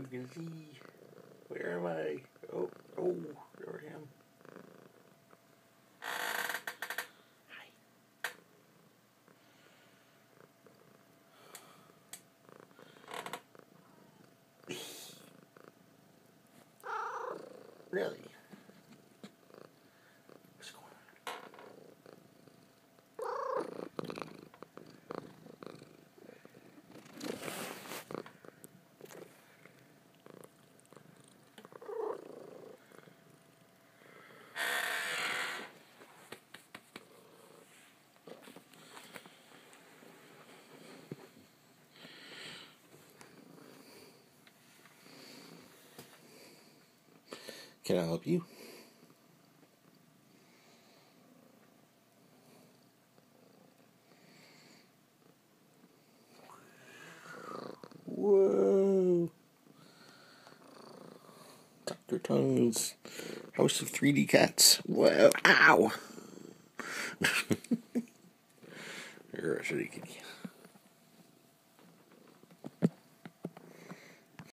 can see. Where am I? Oh, there I am. Really? What's going on? Can I help you? Whoa. Dr. Tongue's House of 3D Cats. Whoa. Ow. You're a shitty kitty.